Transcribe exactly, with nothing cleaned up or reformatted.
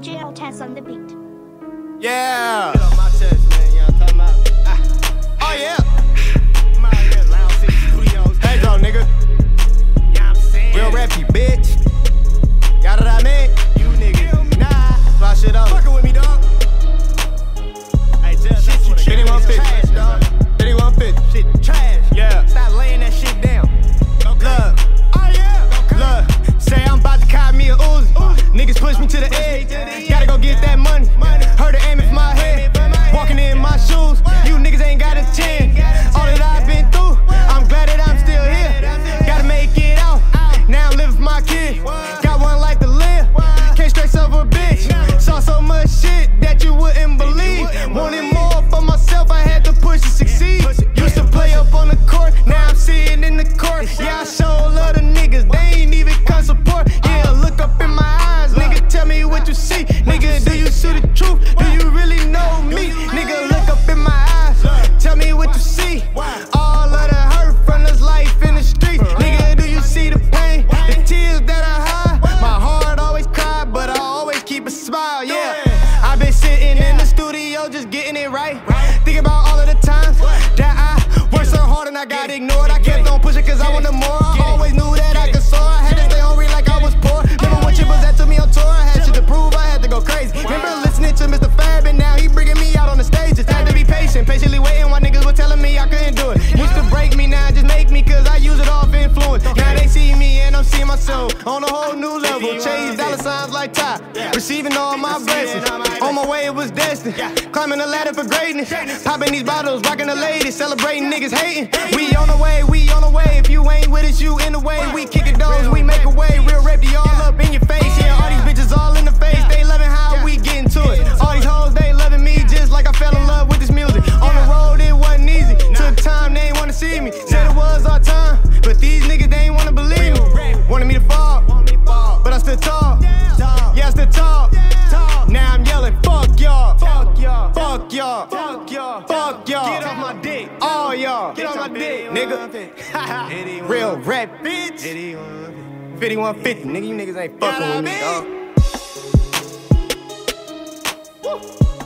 J L Tess on the beat. Yeah. Get off my chest, man. You know what I'm talking about? Ah. Oh yeah. I'm out here, Lounge City Studios. Hey, bro, nigga. You know what I'm saying? Real rappy, bitch. Got it, I mean. You niggas. Nah. Fly shit up. Fucking with me, dog. Hey, tell us what it fifty-one fifty, trash, dog. fifty-one fifty. Shit trash. Yeah. Stop laying that shit down. Look. Oh, yeah. Look. Say I'm about to cop me a Uzi. Niggas push me to the edge. Gotta go get that money. Heard her aiming for my head. Walking in my shoes. You niggas ain't got a ten. All that I've been through, I'm glad that I'm still here. Gotta make it out. Now I'm living for my kid. Got one life to live. Can't stress over a bitch. Saw so much shit that you wouldn't believe. Wanted more for myself, I had to push to succeed. Used to play up on the court, now I'm sitting in the court. Yeah, I show love the niggas, they ain't even come support. Yeah, look up in my eyes, nigga, tell me what you see. Nigga, do you see the truth? Do you really know me? Nigga, look up in my eyes, tell me what you see. All of the hurt from this life in the streets. Nigga, do you see the pain? The tears that I hide. My heart always cry, but I always keep a smile, yeah. I've been sitting in the studio just getting it right. Think about all of the times that I worked so hard and I got ignored. I kept on pushing cause I wanted more. I always knew that I could soar. I had to stay hungry like I was poor. Remember when Chippers that took me on tour? I had shit to prove, I had to go crazy. Remember listening to Mister Fab and now he bringing me out on the stage. Just had to be patient, patiently waiting while niggas were telling me I couldn't do it. Used to break me, now just make me cause I use it all for influence. Now they see me and I'm seeing myself on a whole new level. Chase dollar signs like Ty, receiving all my blessings. On my way it was destined, climbing the ladder for greatness. Popping these bottles, rocking the ladies, celebrating niggas hating. We on the way, we on the way. If you ain't with us, you in the way. We kicking doors, we make a way. Real rep, you all up in your face. Yeah, all these bitches all in the face. They loving how we getting to it. All these hoes, they loving me just like I fell in love with this music. On the road, it wasn't easy. Took time, they ain't wanna see me. Said it was our time, but these niggas, they ain't wanna believe me. Wanted me to fall, but I stood tall. Yeah, I stood tall. Now I'm yelling, fuck y'all. Fuck y'all. Fuck y'all. Fuck y'all. Fuck y'all. Get off my dick. All y'all. Get off my dick, nigga. Real rap, bitch. fifty-one fifty, nigga. You niggas ain't fucking with me, dog.